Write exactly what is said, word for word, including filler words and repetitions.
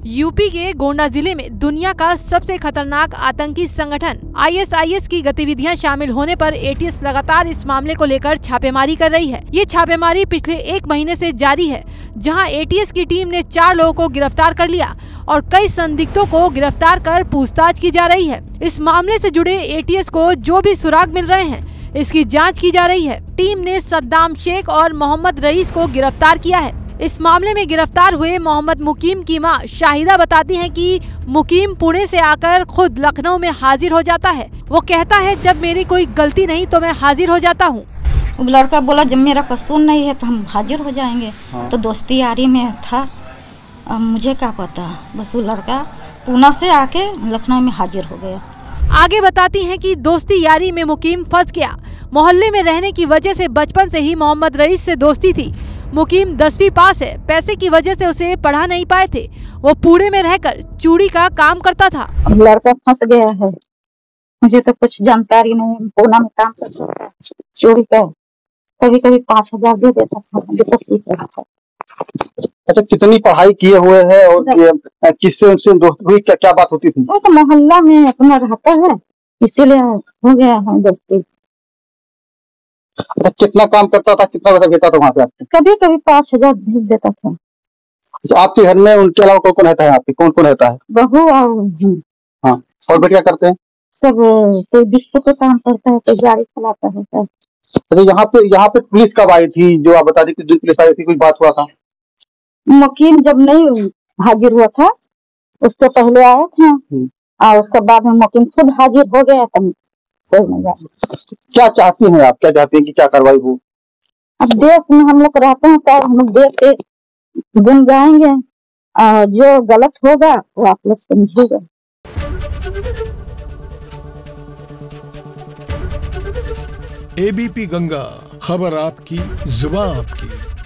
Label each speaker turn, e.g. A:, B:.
A: UP के गोंडा जिले में दुनिया का सबसे खतरनाक आतंकी संगठन आई एस आई एस की गतिविधियां शामिल होने पर ए टी एस लगातार इस मामले को लेकर छापेमारी कर रही है। ये छापेमारी पिछले एक महीने से जारी है, जहां ए टी एस की टीम ने चार लोगों को गिरफ्तार कर लिया और कई संदिग्धों को गिरफ्तार कर पूछताछ की जा रही है। इस मामले से जुड़े ए टी एस को जो भी सुराग मिल रहे हैं, इसकी जाँच की जा रही है। टीम ने सद्दाम शेख और मोहम्मद रईस को गिरफ्तार किया है। इस मामले में गिरफ्तार हुए मोहम्मद मुकीम की मां शाहिदा बताती हैं कि मुकीम पुणे से आकर खुद लखनऊ में हाजिर हो जाता है। वो कहता है, जब मेरी कोई गलती नहीं तो मैं हाजिर हो जाता हूँ।
B: लड़का बोला जब मेरा कसूर नहीं है तो हम हाजिर हो जाएंगे। हाँ। तो दोस्ती यारी में था, अब मुझे क्या पता, बस वो लड़का पुणे से आके लखनऊ में हाजिर हो गया।
A: आगे बताती हैं कि दोस्ती यारी में मुकीम फंस गया। मोहल्ले में रहने की वजह से बचपन से ही मोहम्मद रईस से दोस्ती थी। मुकीम दसवीं पास है, पैसे की वजह से उसे पढ़ा नहीं पाए थे। वो पुणे में रहकर चूड़ी का काम करता था।
B: लड़का फंस गया है, मुझे तो कुछ जानकारी नहीं। पुणे में काम करता था चूड़ी का, कभी कभी पाँच हजार दे देता था, तो सीख रहा था।
C: अच्छा, कितनी पढ़ाई किए हुए हैं और किससे उनसे दोस्ती हुई, क्या क्या बात होती थी?
B: वो तो मोहल्ला में अपना रहता है, इसीलिए हो गया है दोस्ती।
C: अच्छा, कितना काम करता था, कितना पैसा देता था वहाँ पे आपको?
B: कभी कभी पाँच हजार भेज देता था।
C: तो आपके घर में उनके अलावा कौन कौन रहता है? आपके कौन कौन रहता है?
B: बहू और जी।
C: हाँ, और बेटे क्या करते हैं?
B: सब कोई डिस्को पे काम करता है, कोई गाड़ी चलाता है।
C: अच्छा, यहाँ पे यहाँ पे पुलिस कब आई थी, जो आप बता दी कि पुलिस आई थी, कुछ बात हुआ था?
B: मुकीम जब नहीं हाजिर हुआ था उसके पहले आया था, और उसके बाद में मुकीम खुद हाजिर हो गया था।
C: क्या चाहती हैं आप, क्या चाहती हैं कि क्या कार्रवाई हो?
B: अब देश में हम लोग रहते हैं तो हम लोग देश के गुन गाएंगे, और जो गलत होगा वो आप लोग समझिएगा।
D: ए बी पी गंगा, खबर आपकी, जुबान आपकी।